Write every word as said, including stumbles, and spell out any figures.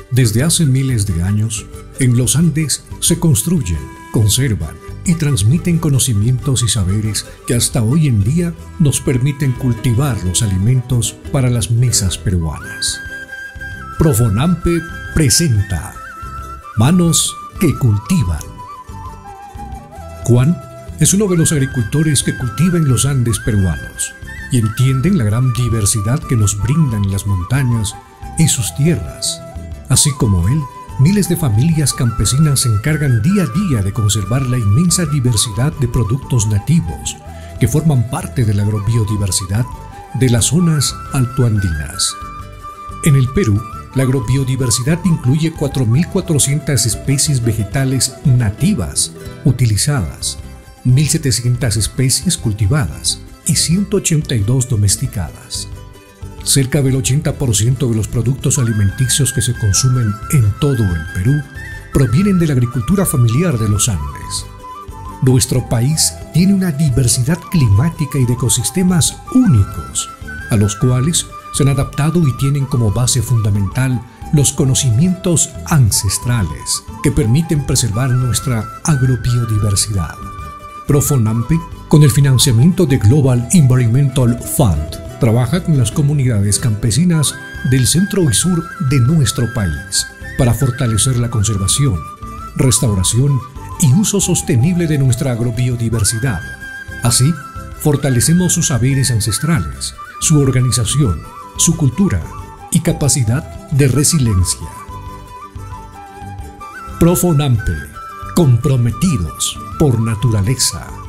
Desde hace miles de años, en los Andes se construyen, conservan y transmiten conocimientos y saberes que hasta hoy en día nos permiten cultivar los alimentos para las mesas peruanas. Profonampe presenta Manos que cultivan. Juan es uno de los agricultores que cultiva en los Andes peruanos y entienden la gran diversidad que nos brindan las montañas y sus tierras. Así como él, miles de familias campesinas se encargan día a día de conservar la inmensa diversidad de productos nativos que forman parte de la agrobiodiversidad de las zonas altoandinas. En el Perú, la agrobiodiversidad incluye cuatro mil cuatrocientas especies vegetales nativas utilizadas, mil setecientas especies cultivadas y ciento ochenta y dos domesticadas. Cerca del ochenta por ciento de los productos alimenticios que se consumen en todo el Perú provienen de la agricultura familiar de los Andes. Nuestro país tiene una diversidad climática y de ecosistemas únicos, a los cuales se han adaptado y tienen como base fundamental los conocimientos ancestrales que permiten preservar nuestra agrobiodiversidad. Profonampe, con el financiamiento de Global Environmental Fund, trabaja con las comunidades campesinas del centro y sur de nuestro país para fortalecer la conservación, restauración y uso sostenible de nuestra agrobiodiversidad. Así, fortalecemos sus saberes ancestrales, su organización, su cultura y capacidad de resiliencia. Profonampe, comprometidos por naturaleza.